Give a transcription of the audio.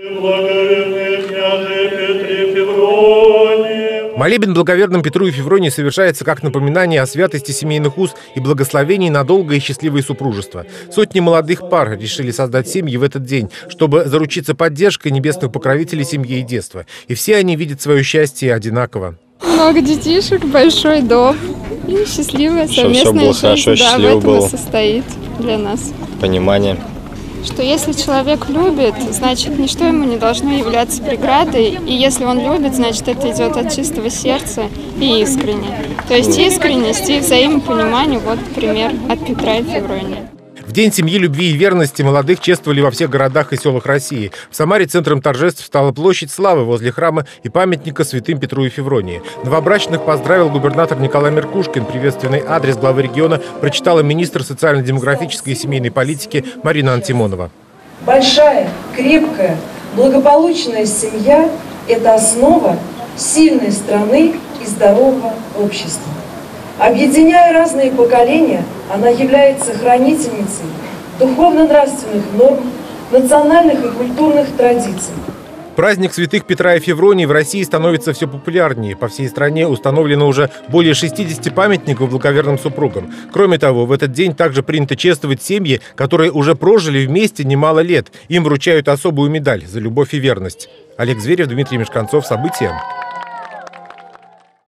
Молебен благоверным Петру и Февронии совершается как напоминание о святости семейных уз и благословении на долгое и счастливое супружество. Сотни молодых пар решили создать семьи в этот день, чтобы заручиться поддержкой небесных покровителей семьи и детства. И все они видят свое счастье одинаково. Много детишек, большой дом и счастливая совместная жизнь. Хорошо, да, в этом и состоит для нас. Понимание. Что если человек любит, значит, ничто ему не должно являться преградой. И если он любит, значит, это идет от чистого сердца и искренне. То есть искренность и взаимопонимание, вот пример от Петра и Февронии. В День семьи, любви и верности молодых чествовали во всех городах и селах России. В Самаре центром торжеств стала площадь Славы возле храма и памятника святым Петру и Февронии. Новобрачных поздравил губернатор Николай Меркушкин. Приветственный адрес главы региона прочитала министр социально-демографической и семейной политики Марина Антимонова. Большая, крепкая, благополучная семья – это основа сильной страны и здорового общества. Объединяя разные поколения, она является хранительницей духовно-нравственных норм, национальных и культурных традиций. Праздник святых Петра и Февронии в России становится все популярнее. По всей стране установлено уже более 60 памятников благоверным супругам. Кроме того, в этот день также принято чествовать семьи, которые уже прожили вместе немало лет. Им вручают особую медаль за любовь и верность. Олег Зверев, Дмитрий Мешканцов. События.